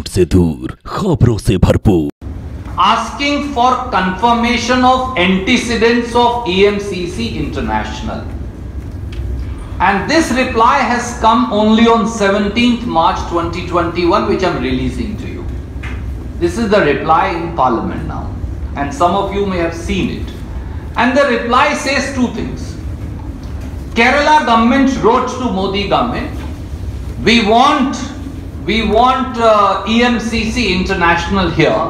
से दूर, खबरों से भरपूर। Asking for confirmation of antecedents of EMCC International, and this reply has come only on 17th March 2021, which I'm releasing to you. This is the reply in Parliament now, and some of you may have seen it. And the reply says two things. Kerala government wrote to Modi government, we want EMCC International here,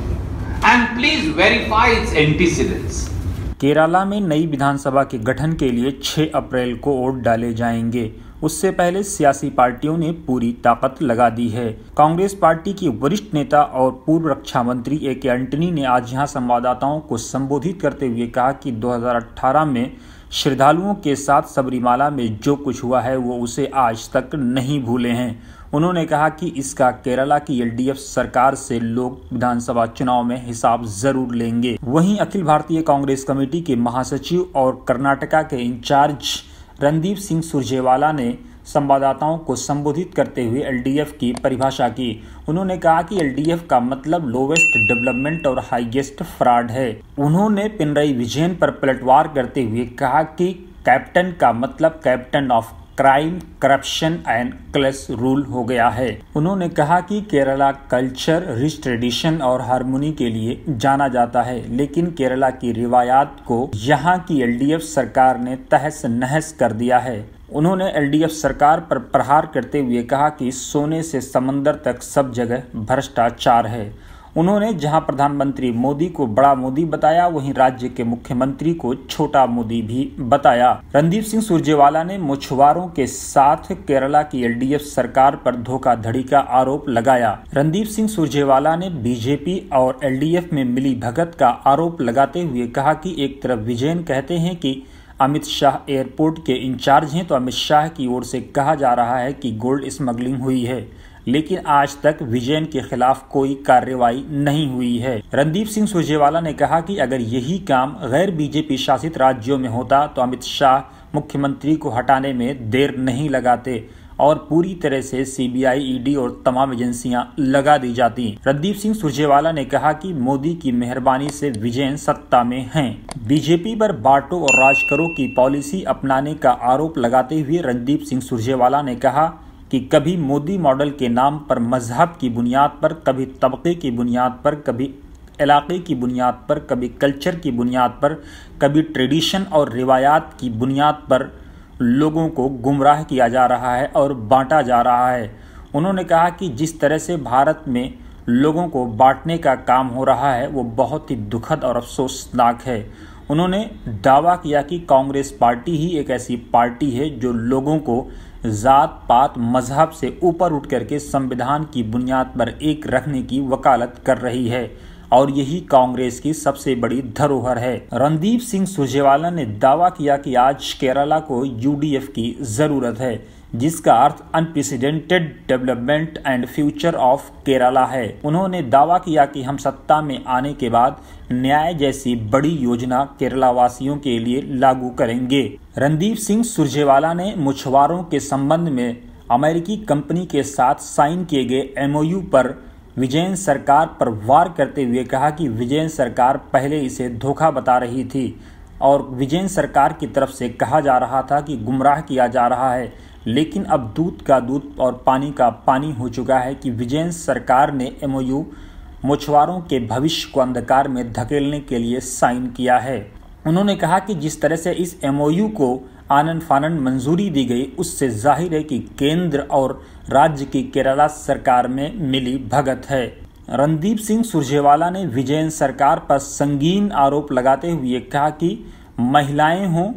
and please verify its antecedents. Kerala में नई विधानसभा के गठन के लिए 6 अप्रैल को vote डाले जाएंगे। उससे पहले सियासी पार्टियों ने पूरी ताकत लगा दी है। कांग्रेस पार्टी की वरिष्ठ नेता और पूर्व रक्षा मंत्री ए.के. एंटनी ने आज यहां संवाददाताओं को संबोधित करते हुए कहा कि 2018 में श्रद्धालुओं के साथ सबरीमाला में जो कुछ हुआ है वो उसे आज तक नहीं भूले हैं। उन्होंने कहा कि इसका केरला की एलडीएफ सरकार से लोग विधानसभा चुनाव में हिसाब जरूर लेंगे। वहीं अखिल भारतीय कांग्रेस कमेटी के महासचिव और कर्नाटका के इंचार्ज रणदीप सिंह सुरजेवाला ने संवाददाताओं को संबोधित करते हुए एलडीएफ की परिभाषा की। उन्होंने कहा कि एलडीएफ का मतलब लोवेस्ट डेवलपमेंट और हाईएस्ट फ्रॉड है। उन्होंने पिनरई विजयन पर पलटवार करते हुए कहा कि कैप्टन का मतलब captain of crime, corruption and class rule हो गया है। उन्होंने कहा कि केरला कल्चर, रिच ट्रेडिशन और हारमोनी के लिए जाना जाता है, लेकिन केरला की रिवायात को यहाँ की एलडीएफ सरकार ने तहस नहस कर दिया है। उन्होंने एलडीएफ सरकार पर प्रहार करते हुए कहा कि सोने से समंदर तक सब जगह भ्रष्टाचार है। उन्होंने जहां प्रधानमंत्री मोदी को बड़ा मोदी बताया, वहीं राज्य के मुख्यमंत्री को छोटा मोदी भी बताया। रणदीप सिंह सुरजेवाला ने मछुआरों के साथ केरला की एलडीएफ सरकार पर धोखाधड़ी का आरोप लगाया। रणदीप सिंह सुरजेवाला ने बीजेपी और एलडीएफ में मिली भगत का आरोप लगाते हुए कहा कि एक तरफ विजयन कहते हैं कि अमित शाह एयरपोर्ट के इंचार्ज हैं, तो अमित शाह की ओर से कहा जा रहा है कि गोल्ड स्मगलिंग हुई है, लेकिन आज तक विजयन के खिलाफ कोई कार्रवाई नहीं हुई है। रणदीप सिंह सुरजेवाला ने कहा कि अगर यही काम गैर बीजेपी शासित राज्यों में होता तो अमित शाह मुख्यमंत्री को हटाने में देर नहीं लगाते और पूरी तरह से सीबीआई, ईडी और तमाम एजेंसियां लगा दी जाती। रणदीप सिंह सुरजेवाला ने कहा कि मोदी की मेहरबानी से विजयन सत्ता में हैं। बीजेपी पर बांटो और राज करो की पॉलिसी अपनाने का आरोप लगाते हुए रणदीप सिंह सुरजेवाला ने कहा कि कभी मोदी मॉडल के नाम पर मजहब की बुनियाद पर, कभी तबके की बुनियाद पर, कभी इलाके की बुनियाद पर, कभी कल्चर की बुनियाद पर, कभी ट्रेडिशन और रिवायात की बुनियाद पर लोगों को गुमराह किया जा रहा है और बांटा जा रहा है। उन्होंने कहा कि जिस तरह से भारत में लोगों को बांटने का काम हो रहा है वो बहुत ही दुखद और अफसोसनाक है। उन्होंने दावा किया कि कांग्रेस पार्टी ही एक ऐसी पार्टी है जो लोगों को जात पात मजहब से ऊपर उठ करके संविधान की बुनियाद पर एक रखने की वकालत कर रही है और यही कांग्रेस की सबसे बड़ी धरोहर है। रणदीप सिंह सुरजेवाला ने दावा किया कि आज केरला को यूडीएफ की जरूरत है, जिसका अर्थ unprecedented development and future of Kerala है। उन्होंने दावा किया कि हम सत्ता में आने के बाद न्याय जैसी बड़ी योजना केरला वासियों के लिए लागू करेंगे। रणदीप सिंह सुरजेवाला ने मछुआरों के संबंध में अमेरिकी कंपनी के साथ साइन किए गए एमओयू पर विजयन सरकार पर वार करते हुए कहा कि विजयन सरकार पहले इसे धोखा बता रही थी और विजयन सरकार की तरफ से कहा जा रहा था कि गुमराह किया जा रहा है, लेकिन अब दूध का दूध और पानी का पानी हो चुका है कि विजयन सरकार ने एमओयू मछुआरों के भविष्य को अंधकार में धकेलने के लिए साइन किया है। उन्होंने कहा कि जिस तरह से इस एमओयू को आनन फानन मंजूरी दी गई, उससे जाहिर है कि केंद्र और राज्य की केरला सरकार में मिली भगत है। रणदीप सिंह सुरजेवाला ने विजयन सरकार पर संगीन आरोप लगाते हुए कहा कि महिलाएं हों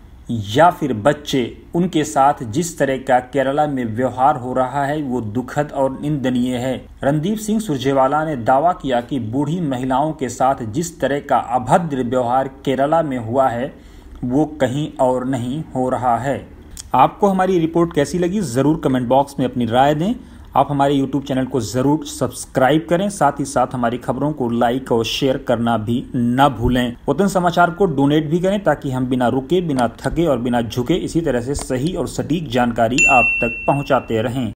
या फिर बच्चे, उनके साथ जिस तरह का केरला में व्यवहार हो रहा है वो दुखद और निंदनीय है। रणदीप सिंह सुरजेवाला ने दावा किया कि बूढ़ी महिलाओं के साथ जिस तरह का अभद्र व्यवहार केरला में हुआ है वो कहीं और नहीं हो रहा है। आपको हमारी रिपोर्ट कैसी लगी ज़रूर कमेंट बॉक्स में अपनी राय दें। आप हमारे YouTube चैनल को ज़रूर सब्सक्राइब करें, साथ ही साथ हमारी खबरों को लाइक और शेयर करना भी न भूलें। वतन समाचार को डोनेट भी करें ताकि हम बिना रुके, बिना थके और बिना झुके इसी तरह से सही और सटीक जानकारी आप तक पहुंचाते रहें।